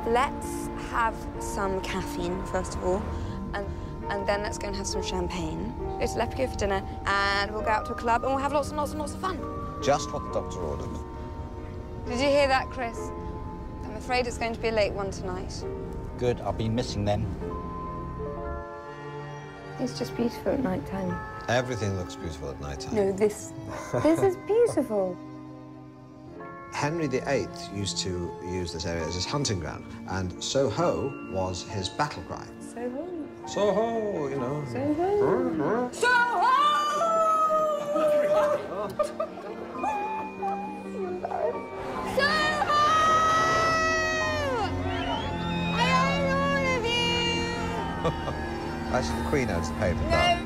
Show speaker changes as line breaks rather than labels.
Let's have some caffeine, first of all, and then let's go and have some champagne. Go to Lepico for dinner, and we'll go out to a club, and we'll have lots and lots and lots of fun.
Just what the doctor ordered.
Did you hear that, Chris? I'm afraid it's going to be a late one tonight.
Good, I'll be missing them.
It's just beautiful at night time.
Everything looks beautiful at night time.
No, this is beautiful.
Henry VIII used to use this area as his hunting ground, and Soho was his battle cry.
Soho.
Soho, you know.
Soho. Soho! Soho! I own all of you!
Actually, the Queen owns the paper.
No.